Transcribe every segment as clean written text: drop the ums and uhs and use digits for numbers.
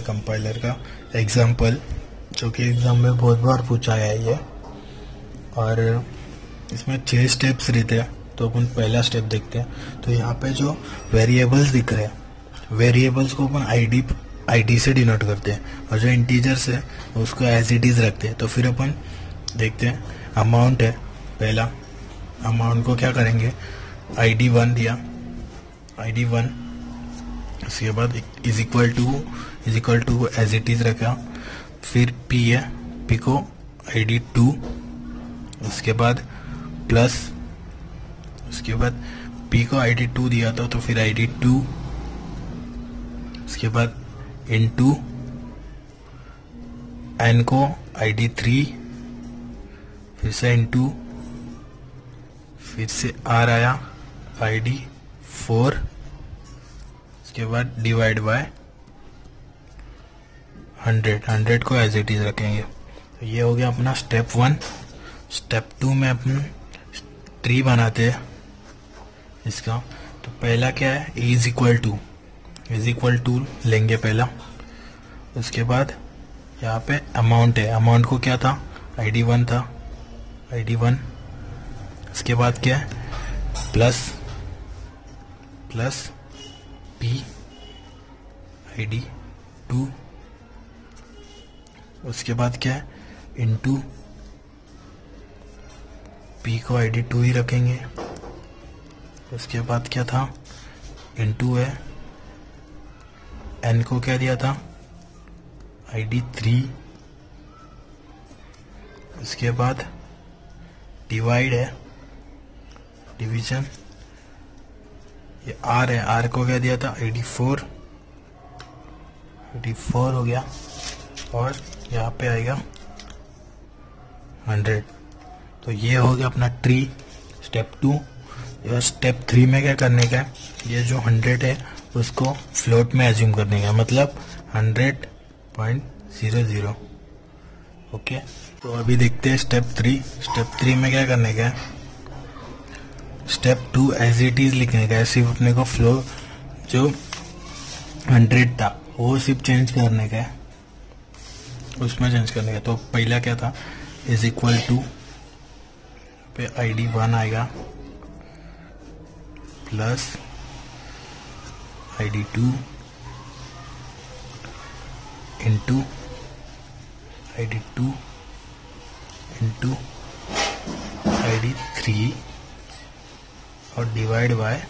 Compiler का example, जो कि एग्जाम में बहुत बार पूछा गया है ये। और इसमें 6 स्टेप्स रहते हैं, तो अपन पहला स्टेप देखते हैं। तो यहाँ पे जो वेरिएबल्स दिख रहे हैं, वेरिएबल्स को अपन आईडी से डिनोट करते हैं, और जो इंटीजर्स है उसको एज इट इज रखते हैं। तो फिर अपन देखते हैं, अमाउंट है पहला, अमाउंट को क्या करेंगे, ID1 दिया, ID1, उसके बाद is equal to as it is रखा। फिर P है, P को ID2, उसके बाद प्लस, उसके बाद P को ID2 दिया था, तो फिर ID2, उसके बाद इनटू N को ID3, फिर से इनटू, फिर से R आया ID4, उसके बाद डिवाइड बाय 100 को एज इट इज रखेंगे। तो ये हो गया अपना स्टेप 1। स्टेप 2 में अपन ट्री बनाते हैं इसका। तो पहला क्या है, इज इक्वल टू लेंगे पहला। उसके बाद यहाँ पे अमाउंट है, अमाउंट को क्या था, ID1 था, ID1। उसके बाद क्या है, प्लस P ID2, उसके बाद क्या है, इनटू P को ID2 ही रखेंगे। उसके बाद क्या था, इनटू है, N को क्या दिया था, ID3। उसके बाद डिवाइड है, डिवीजन, ये R है, R को क्या दिया था, ID4 हो गया, और यहाँ पे आएगा 100। तो ये हो गया अपना ट्री, स्टेप 2। और स्टेप 3 में क्या करने का है, ये जो 100 है उसको फ्लोट में एज्यूम करने का, मतलब 100.00। ओके, तो अभी देखते हैं स्टेप 3। स्टेप 3 में क्या करने का है, स्टेप 2 एज इट इज लिखने का है, सिर्फ अपने को फ्लो जो 100 था वो सिर्फ चेंज करने का है, उसमें चेंज करने का। तो पहला क्या था, इज इक्वल टू पे ID1 आएगा, plus ID2 into ID2 into ID3, और डिवाइड बाय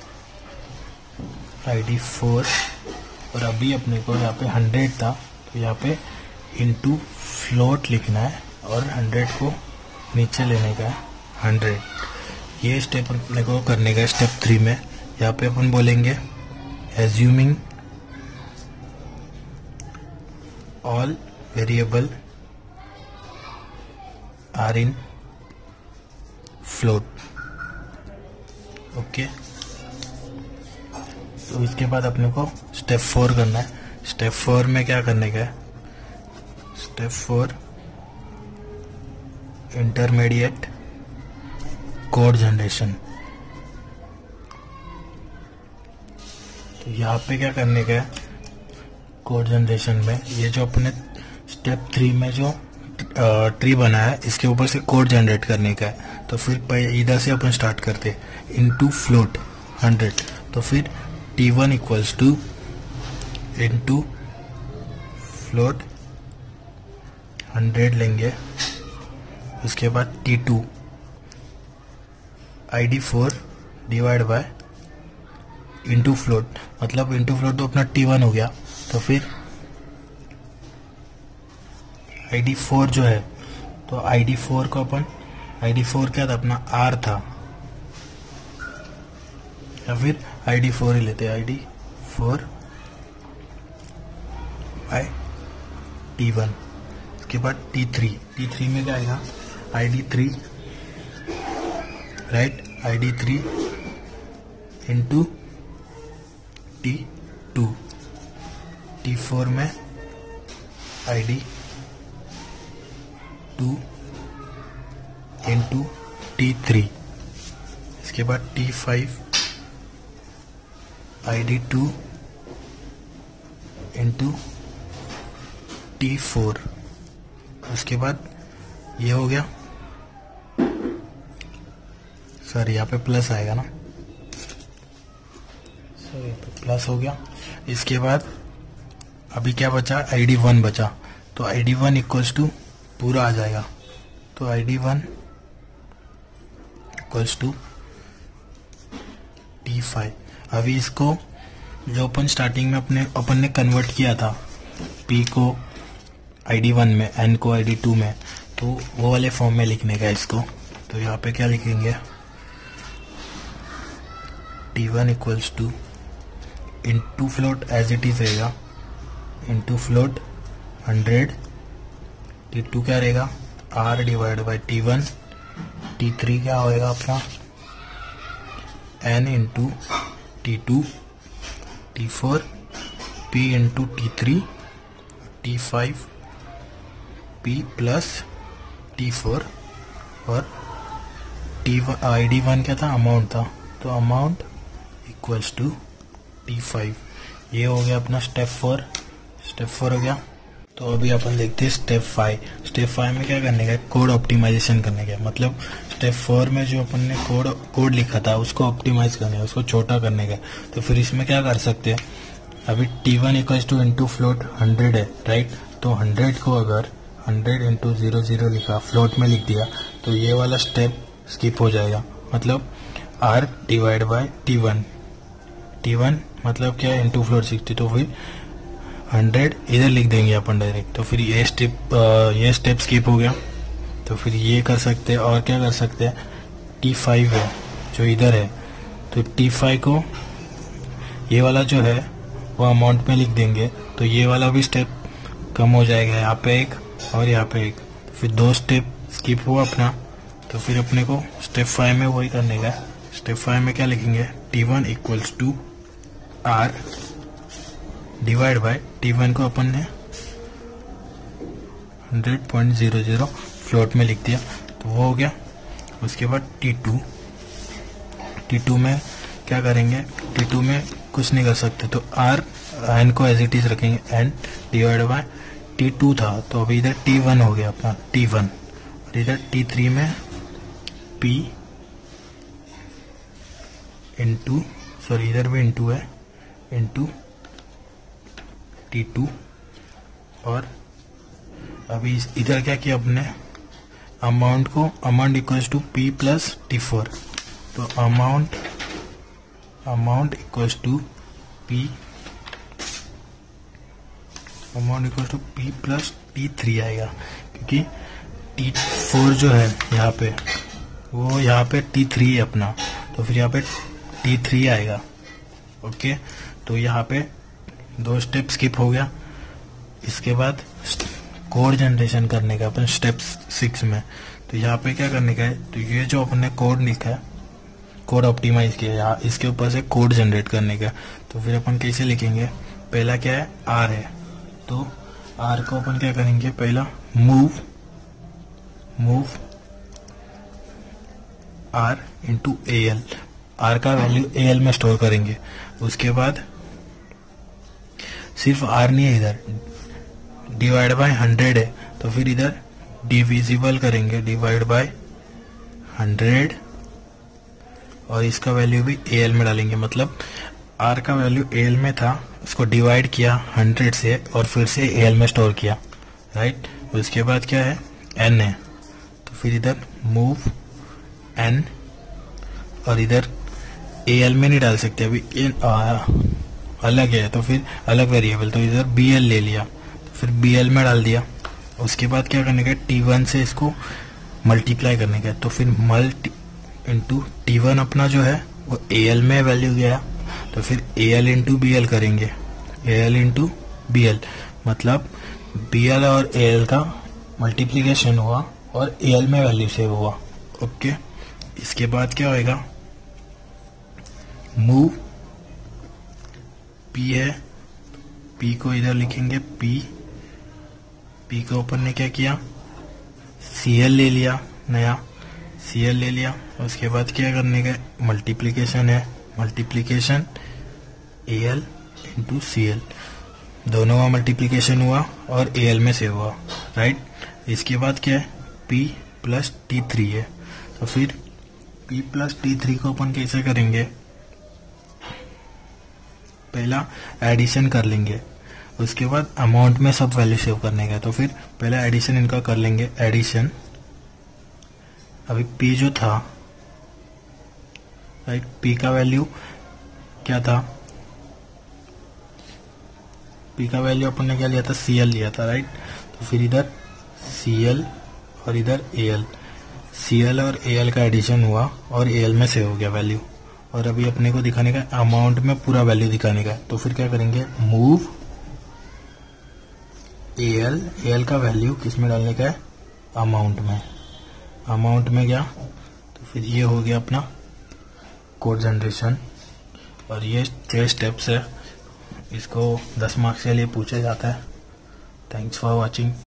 ID4। और अभी अपने को यहाँ पे 100 था, तो यहाँ पे इंटू फ्लोट लिखना है, और 100 को नीचे लेने का है 100। ये स्टेप अपने को करने का है स्टेप 3 में। यहाँ पे अपन बोलेंगे assuming all variable are in float. Okay, तो इसके बाद अपने को स्टेप 4 करना है। स्टेप 4 में क्या करने का है, स्टेप 4 इंटरमीडिएट कोड जनरेशन। तो यहाँ पे क्या करने का है, कोड जनरेशन में ये जो अपने स्टेप 3 में जो ट्री बनाया है इसके ऊपर से कोड जनरेट करने का है। तो फिर इधर से अपन स्टार्ट करते हैं, इनटू फ्लोट 100। तो फिर T1 equals to into float 100 लेंगे। उसके बाद T2 ID4 divide by into float, मतलब इंटू फ्लोट तो अपना T1 हो गया। तो फिर ID4 जो है, तो ID4 को अपन, ID4 क्या था अपना, R था, या फिर ID4 ही लेते हैं, ID4 बाय T1। उसके बाद T3 में क्या आएगा, ID3, right, ID3 into T2, T4 में ID2 इंटू T3। इसके बाद T5 ID2 इंटू T4। उसके बाद ये हो गया, सर यहाँ पे प्लस आएगा ना, सर यहाँ पे प्लस हो गया। इसके बाद अभी क्या बचा, ID1 बचा, तो ID1 इक्वल्स टू पूरा आ जाएगा, तो ID1 इक्वल्स टू T5। अभी इसको जो अपन स्टार्टिंग में अपन ने कन्वर्ट किया था P को ID1 में, N को ID2 में, तो वो वाले फॉर्म में लिखने का इसको। तो यहाँ पे क्या लिखेंगे, T1 equals to into float as it is रहेगा, इनटू फ्लोट 100, T2 क्या रहेगा R divide by T1, T3 क्या होएगा अपना N into T2, T4 P into T3, T5 P plus T4, और ID1 क्या था, अमाउंट था, तो अमाउंट इक्वल्स टू T5। ये हो गया अपना स्टेप 4 हो गया। तो अभी अपन देखते हैं स्टेप 5। स्टेप 5 में क्या करने का, कोड ऑप्टिमाइजेशन करने का, मतलब स्टेप 4 में जो अपन ने कोड लिखा था उसको ऑप्टिमाइज करने का, उसको छोटा करने का। तो फिर इसमें क्या कर सकते हैं, अभी T1 equals two into float 100 है, राइट, तो 100 को अगर 100 इंटू 00 लिखा, फ्लोट में लिख दिया, तो ये वाला स्टेप स्किप हो जाएगा, मतलब R डिवाइड बाय T1 मतलब क्या है, इंटू फ्लोट 60, तो फिर 100 इधर लिख देंगे अपन डायरेक्ट, तो फिर ये स्टेप स्किप हो गया। तो फिर ये कर सकते हैं, और क्या कर सकते हैं, T5 है जो इधर है, तो T5 को ये वाला जो है वो अमाउंट में लिख देंगे, तो ये वाला भी स्टेप कम हो जाएगा, यहाँ पे एक और यहाँ पे एक, तो फिर 2 स्टेप स्किप हुआ अपना। तो फिर अपने को स्टेप 5 में वही करने का। स्टेप 5 में क्या लिखेंगे, T1 equals to R divide by T1 को अपन ने 100.00 फ्लोट में लिख दिया, तो वो हो गया। उसके बाद T2 में क्या करेंगे, T2 में कुछ नहीं कर सकते, तो N को एज इट इज रखेंगे, N डिवाइड बाय T2 था, तो अभी इधर T1 हो गया अपना T1, और इधर T3 में P इंटू, सॉरी इधर भी इंटू है, इंटू T2, और अभी इधर क्या किया अपने, amount equals to P plus T4, तो amount equals to P plus T3 आएगा, क्योंकि T4 जो है यहाँ पे, वो यहाँ पे T3 है अपना, तो फिर यहाँ पे T3 आएगा। ओके, तो यहाँ पे 2 स्टेप स्किप हो गया। इसके बाद कोड जनरेशन करने का अपन स्टेप 6 में, तो यहाँ पे क्या करने का है, तो ये जो अपने कोड लिखा है, कोड ऑप्टिमाइज किया है, यहाँ इसके ऊपर से कोड जनरेट करने का। तो फिर अपन कैसे लिखेंगे, पहला क्या है, R है, तो R को अपन क्या करेंगे, पहला move R into AL, R का वैल्यू AL में स्टोर करेंगे। उसके बाद सिर्फ R नहीं है, इधर डिवाइड बाय 100 है, तो फिर इधर डिविजिबल करेंगे, डिवाइड बाय 100, और इसका वैल्यू भी AL में डालेंगे, मतलब R का वैल्यू AL में था, उसको डिवाइड किया 100 से और फिर से AL में स्टोर किया, राइट। उसके बाद क्या है, N है, तो फिर इधर मूव N, और इधर AL में नहीं डाल सकते अभी, अलग है, तो फिर अलग वेरिएबल, तो इधर BL ले लिया, तो फिर BL में डाल दिया। उसके बाद क्या करने का, T1 से इसको मल्टीप्लाई करने का, तो फिर मल्टी इंटू T1 अपना जो है वो AL में वैल्यू गया, तो फिर AL इंटू BL करेंगे, AL इंटू BL, मतलब BL और AL का मल्टीप्लीकेशन हुआ और AL में वैल्यू सेव हुआ। ओके, इसके बाद क्या होएगा, मूव P है, P को इधर लिखेंगे, P को अपन ने क्या किया, CL ले लिया, नया CL ले लिया। उसके बाद क्या करने का, मल्टीप्लीकेशन है, मल्टीप्लीकेशन AL इंटू CL, दोनों का मल्टीप्लीकेशन हुआ और AL में सेव हुआ, राइट। इसके बाद क्या है, P प्लस T3 है, तो फिर P प्लस T3 को अपन कैसे करेंगे, पहला एडिशन कर लेंगे, उसके बाद अमाउंट में सब वैल्यू सेव करने का, तो फिर पहला एडिशन इनका कर लेंगे। एडिशन, अभी P जो था, राइट, P का वैल्यू क्या था, P का वैल्यू अपन ने क्या लिया था, CL लिया था, राइट। तो फिर इधर CL और इधर AL, CL और AL का एडिशन हुआ और AL में सेव हो गया वैल्यू, और अभी अपने को दिखाने का अमाउंट में पूरा वैल्यू दिखाने का, तो फिर क्या करेंगे, मूव AL का वैल्यू किस में डालने का है, अमाउंट में, अमाउंट में क्या, तो फिर ये हो गया अपना कोड जनरेशन। और ये 6 स्टेप्स है, इसको 10 मार्क्स के लिए पूछा जाता है। Thanks for watching.